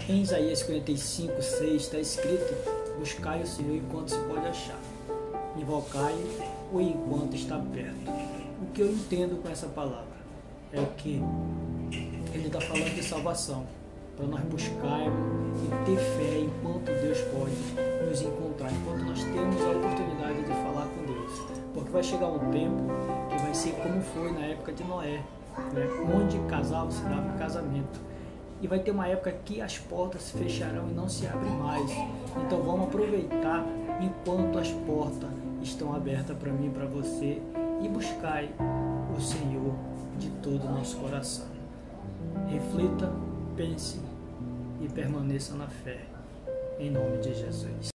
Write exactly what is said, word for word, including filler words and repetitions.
Em Isaías quarenta e cinco, seis está escrito: buscai o Senhor enquanto se pode achar, invocai-o enquanto está perto. O que eu entendo com essa palavra é que ele está falando de salvação, para nós buscarmos e ter fé enquanto Deus pode nos encontrar, enquanto nós temos a oportunidade de falar com Deus. Porque vai chegar um tempo que vai ser como foi na época de Noé, né? Onde casal se dava em casamento. E vai ter uma época que as portas se fecharão e não se abrem mais. Então vamos aproveitar enquanto as portas estão abertas para mim e para você, e buscai o Senhor de todo o nosso coração. Reflita, pense e permaneça na fé. Em nome de Jesus.